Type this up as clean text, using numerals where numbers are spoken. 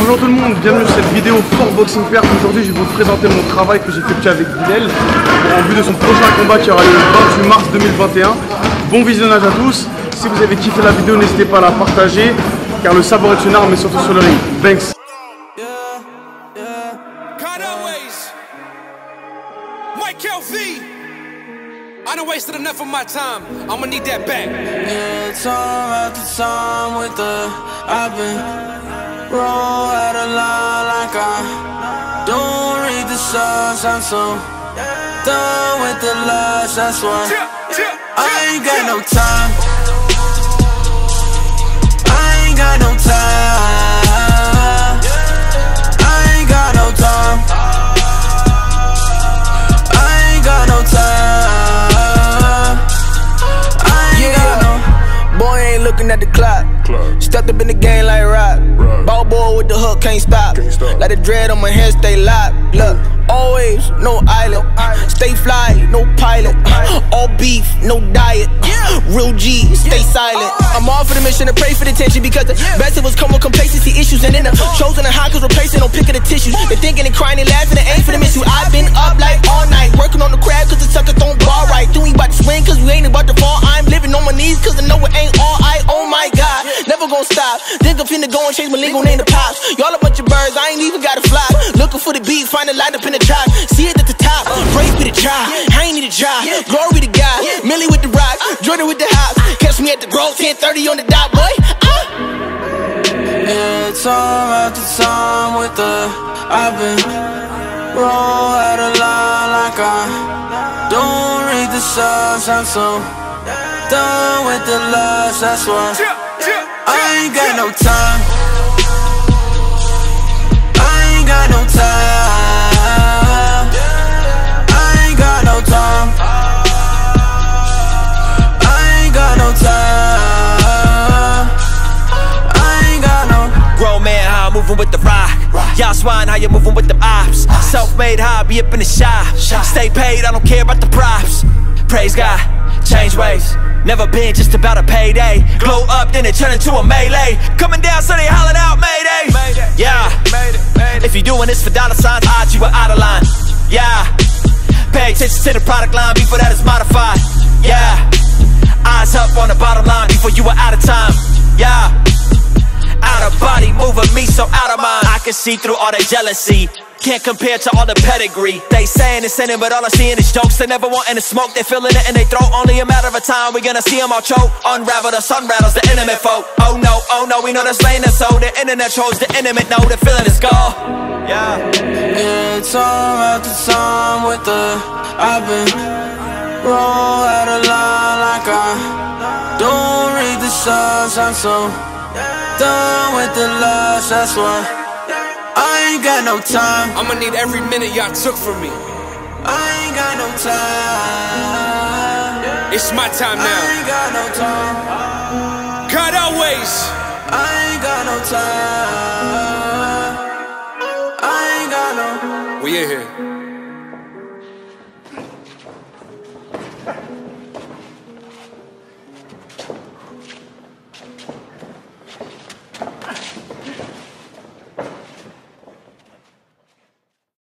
Bonjour tout le monde, bienvenue sur cette vidéo Fort Boxing Perf. Aujourd'hui je vais vous présenter mon travail que j'ai effectué avec Bilal en vue de son prochain combat qui aura lieu le 28 mars 2021. Bon visionnage à tous. Si vous avez kiffé la vidéo, n'hésitez pas à la partager car le savoir est une arme et surtout sur le ring. Banks. I done wasted enough of my time. I'ma need that back. Yeah, time after time with the I've been roll out of line like I don't read the signs. I'm so done with the lies. That's why I ain't got no time. I ain't got no time. I ain't got no time. I ain't got no time. Looking at the clock, stepped up in the game like rock. Ball boy with the hook, can't stop. Like the dread on my head, stay locked. Look, always no island. Stay fly, no pilot. All beef, no diet. Real G, stay silent. I'm all for the mission to pray for the tension because the best of us come with complacency issues. And then the chosen and high cause replacing, no picking the tissues. They thinking and crying and laughing and ain't for the miss you. I've been up like all night, working on the crab cause the sucker don't bar right. Then we about to swing cause we ain't about to fall. I'm living on my knees cause I know it ain't all I. Oh my God, never gonna stop. Think I'm finna go and change my legal name to Pops. Y'all a bunch of birds, I ain't even gotta fly. Looking for the beat, find a light up in the track. See it at the top, break with a try. I ain't need a try, glory to God. Millie with the rock, Jordan with the house. Catch me at the Grove, 10:30 on the dot, boy. Yeah, time after time with the I've been roll out of line like I don't read the signs. I'm so done with the lies, that's why I ain't got no time. I ain't got no time. I ain't got no time. I ain't got no time. I ain't got no. Grown man, how I'm moving with the rock. Y'all swine, how you moving with the ops. Self-made hobby up in the shop. Stay paid, I don't care about the props. Praise God, change ways. Never been just about a payday. Glow up, then it turn into a melee. Coming down, so they hollering out Mayday. Yeah, if you doing this for dollar signs, odds you are out of line. Yeah, pay attention to the product line before that is modified. Yeah, eyes up on the bottom line before you are out of time. Yeah, out of body moving me so out of mind. I can see through all their jealousy. Can't compare to all the pedigree. They saying it's sinning, but all I'm seeing is jokes. They never wanting to smoke, they feeling it in their throat. Only a matter of time, we gonna see them all choke. Unravel the sun rattles, the intimate folk. Oh no, we know that's lane and so the internet trolls, the intimate know the feeling is gone. Yeah, time after time with the I've been roll out of line like I don't read the signs. I'm so done with the lies, that's why I ain't got no time. I'ma need every minute y'all took from me. I ain't got no time. It's my time now. I ain't got no time. God always. I ain't got no time. I ain't got no. We in here.